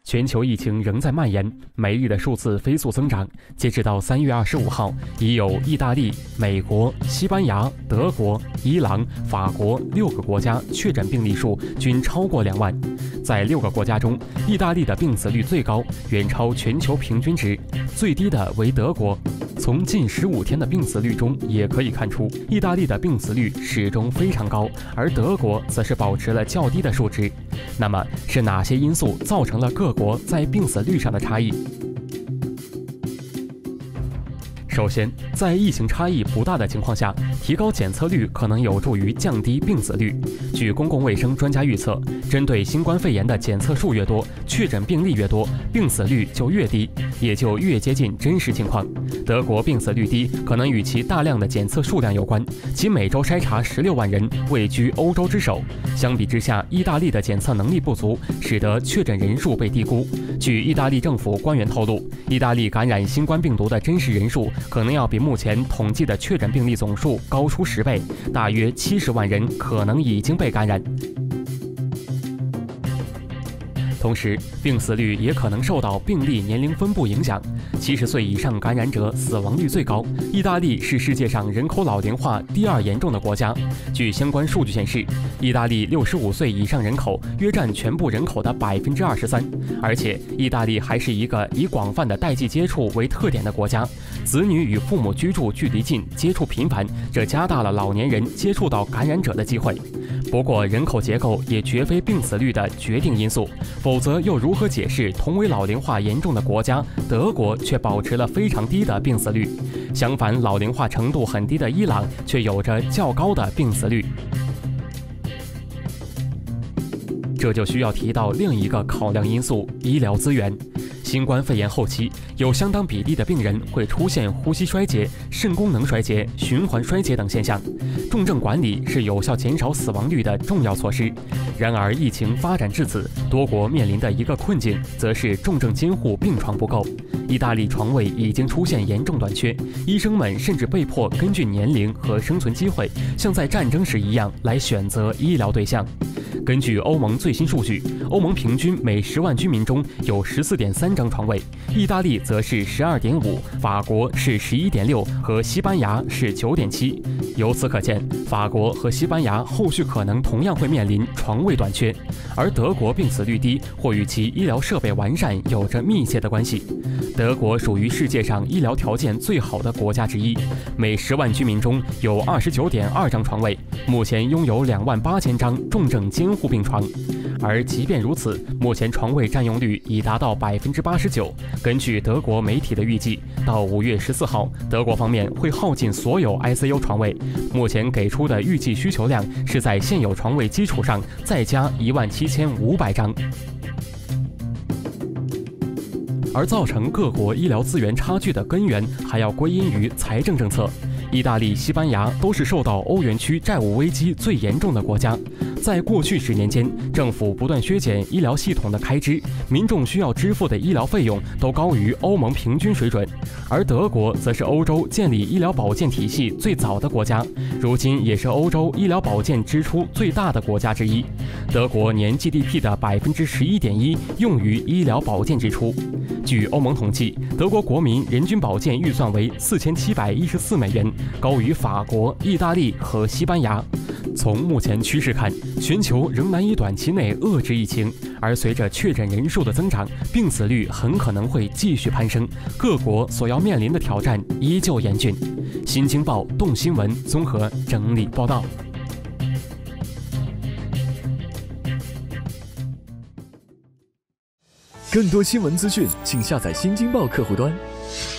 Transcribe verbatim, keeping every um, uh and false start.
全球疫情仍在蔓延，每日的数字飞速增长。截止到三月二十五号，已有意大利、美国、西班牙、德国、伊朗、法国六个国家确诊病例数均超过两万。在六个国家中，意大利的病死率最高，远超全球平均值，最低的为德国。从近十五天的病死率中也可以看出，意大利的病死率始终非常高，而德国则是保持了较低的数值。那么是哪些因素造成了各国在病死率上的差异？首先，在疫情差异不大的情况下，提高检测率可能有助于降低病死率。据公共卫生专家预测，针对新冠肺炎的检测数越多，确诊病例越多，病死率就越低，也就越接近真实情况。德国病死率低，可能与其大量的检测数量有关，其每周筛查十六万人，位居欧洲之首。相比之下，意大利的检测能力不足，使得确诊人数被低估。据意大利政府官员透露，意大利感染新冠病毒的真实人数可能要比目前统计的确诊病例总数高出十倍，大约七十万人可能已经被感染。同时，病死率也可能受到病例年龄分布影响。七十岁以上感染者死亡率最高。意大利是世界上人口老龄化第二严重的国家。据相关数据显示，意大利六十五岁以上人口约占全部人口的百分之二十三。而且，意大利还是一个以广泛的代际接触为特点的国家，子女与父母居住距离近，接触频繁，这加大了老年人接触到感染者的机会。不过，人口结构也绝非病死率的决定因素，否则又如何解释同为老龄化严重的国家，德国却保持了非常低的病死率？相反，老龄化程度很低的伊朗却有着较高的病死率。这就需要提到另一个考量因素：医疗资源。新冠肺炎后期，有相当比例的病人会出现呼吸衰竭、肾功能衰竭、循环衰竭等现象。重症管理是有效减少死亡率的重要措施。然而，疫情发展至此，多国面临的一个困境，则是重症监护病床不够。意大利床位已经出现严重短缺，医生们甚至被迫根据年龄和生存机会，像在战争时一样来选择医疗对象。根据欧盟最新数据，欧盟平均每十万居民中有 十四点三张床位，意大利则是 十二点五， 法国是 十一点六 和西班牙是 九点七。由此可见，法国和西班牙后续可能同样会面临床位短缺，而德国病死率低或与其医疗设备完善有着密切的关系。德国属于世界上医疗条件最好的国家之一，每十万居民中有 二十九点二张床位，目前拥有两万八千张重症监护病床。而即便如此，目前床位占用率已达到 百分之八十九。根据德国媒体的预计，到五月十四号，德国方面会耗尽所有 I C U 床位。目前给出的预计需求量是在现有床位基础上再加一万七千五百张。而造成各国医疗资源差距的根源，还要归因于财政政策。意大利、西班牙都是受到欧元区债务危机最严重的国家。在过去十年间，政府不断削减医疗系统的开支，民众需要支付的医疗费用都高于欧盟平均水准。而德国则是欧洲建立医疗保健体系最早的国家，如今也是欧洲医疗保健支出最大的国家之一。德国年 G D P 的 百分之十一点一 用于医疗保健支出。据欧盟统计，德国国民人均保健预算为四千七百一十四美元，高于法国、意大利和西班牙。从目前趋势看，全球仍难以短期内遏制疫情，而随着确诊人数的增长，病死率很可能会继续攀升，各国所要面临的挑战依旧严峻。新京报动新闻综合整理报道。 更多新闻资讯，请下载新京报客户端。